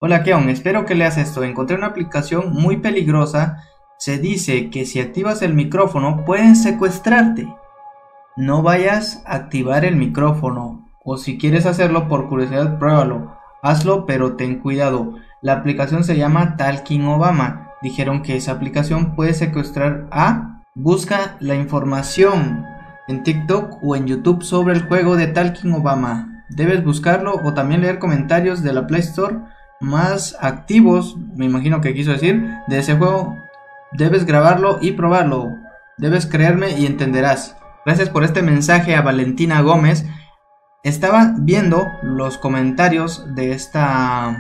Hola Keon, espero que leas esto. Encontré una aplicación muy peligrosa. Se dice que si activas el micrófono pueden secuestrarte. No vayas a activar el micrófono. O si quieres hacerlo por curiosidad, pruébalo. Hazlo, pero ten cuidado. La aplicación se llama Talking Obama. Dijeron que esa aplicación puede secuestrar a... Busca la información en TikTok o en YouTube sobre el juego de Talking Obama. Debes buscarlo o también leer comentarios de la Play Store más activos, me imagino que quiso decir, de ese juego. Debes grabarlo y probarlo. Debes creerme y entenderás. Gracias por este mensaje a Valentina Gómez. Estaba viendo los comentarios de esta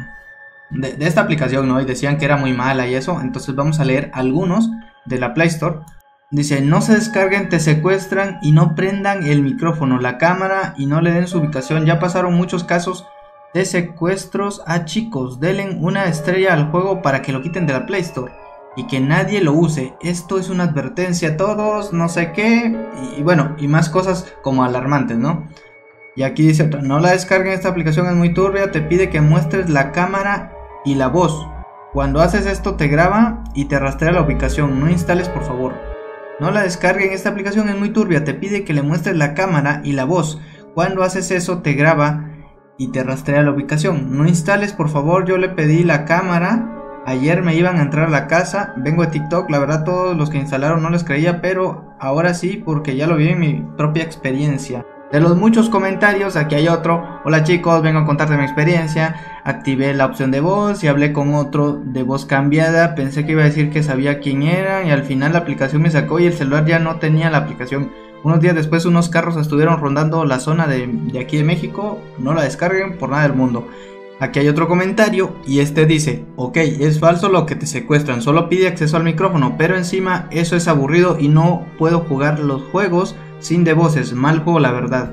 aplicación, ¿no? Y decían que era muy mala y eso. Entonces vamos a leer algunos de la Play Store. Dice: no se descarguen, te secuestran y no prendan el micrófono, la cámara y no le den su ubicación. Ya pasaron muchos casos de secuestros a chicos. Denle una estrella al juego para que lo quiten de la Play Store y que nadie lo use. Esto es una advertencia a todos, no sé qué. Y bueno, y más cosas como alarmantes, ¿no? Y aquí dice otra: no la descarguen, esta aplicación es muy turbia, te pide que muestres la cámara y la voz. Cuando haces esto te graba y te rastrea la ubicación. No instales, por favor. No la descarguen, esta aplicación es muy turbia, te pide que le muestres la cámara y la voz. Cuando haces eso te graba y te rastrea la ubicación. No instales, por favor. Yo le pedí la cámara. Ayer me iban a entrar a la casa. Vengo de TikTok. La verdad, todos los que instalaron no les creía, pero ahora sí, porque ya lo vi en mi propia experiencia. De los muchos comentarios, aquí hay otro: hola chicos, vengo a contarte mi experiencia. Activé la opción de voz y hablé con otro de voz cambiada. Pensé que iba a decir que sabía quién era y al final la aplicación me sacó y el celular ya no tenía la aplicación. Unos días después unos carros estuvieron rondando la zona de aquí de México. No la descarguen por nada del mundo. Aquí hay otro comentario y este dice: ok, es falso lo que te secuestran, solo pide acceso al micrófono, pero encima eso es aburrido y no puedo jugar los juegos sin de voces. Mal juego, la verdad.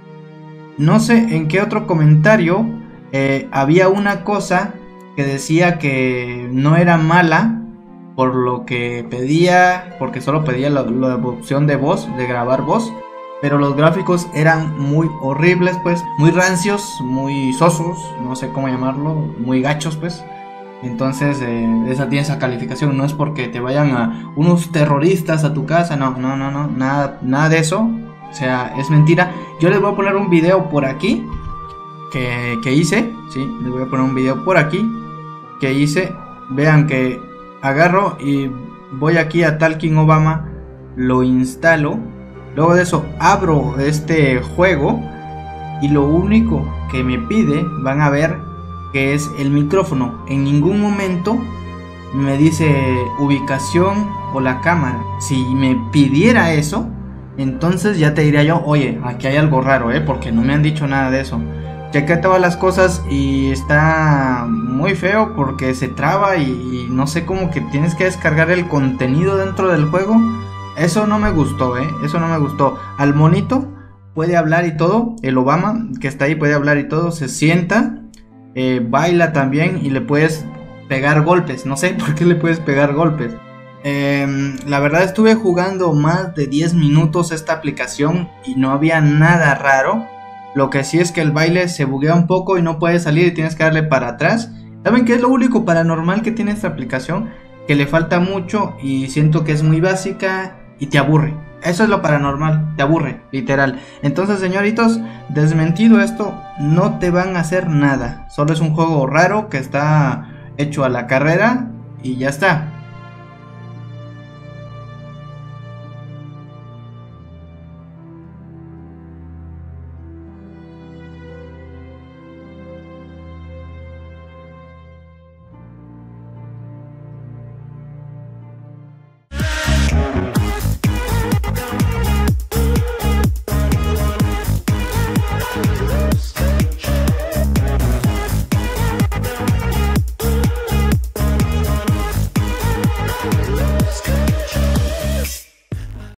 No sé en qué otro comentario había una cosa que decía que no era mala por lo que pedía, porque solo pedía la opción de voz, de grabar voz, pero los gráficos eran muy horribles, pues, muy rancios, muy sosos, no sé cómo llamarlo, muy gachos, pues. Entonces esa tiene esa calificación. No es porque te vayan a unos terroristas a tu casa, no, nada de eso. O sea, es mentira. Yo les voy a poner un video por aquí que hice, sí, les voy a poner un video por aquí que hice. Vean que agarro y voy aquí a Talking Obama, lo instalo, luego de eso abro este juego y lo único que me pide, van a ver, que es el micrófono. En ningún momento me dice ubicación o la cámara. Si me pidiera eso, entonces ya te diría yo: oye, aquí hay algo raro, porque no me han dicho nada de eso. Chequé todas las cosas y está muy feo porque se traba y no sé, cómo que tienes que descargar el contenido dentro del juego. Eso no me gustó, eso no me gustó. Al monito puede hablar y todo, el Obama que está ahí puede hablar y todo, se sienta, baila también y le puedes pegar golpes. No sé por qué le puedes pegar golpes. La verdad estuve jugando más de 10 minutos esta aplicación y no había nada raro. Lo que sí es que el baile se buguea un poco y no puedes salir y tienes que darle para atrás. ¿Saben qué es lo único paranormal que tiene esta aplicación? Que le falta mucho y siento que es muy básica y te aburre. Eso es lo paranormal, te aburre, literal. Entonces, señoritos, desmentido esto, no te van a hacer nada. Solo es un juego raro que está hecho a la carrera y ya está.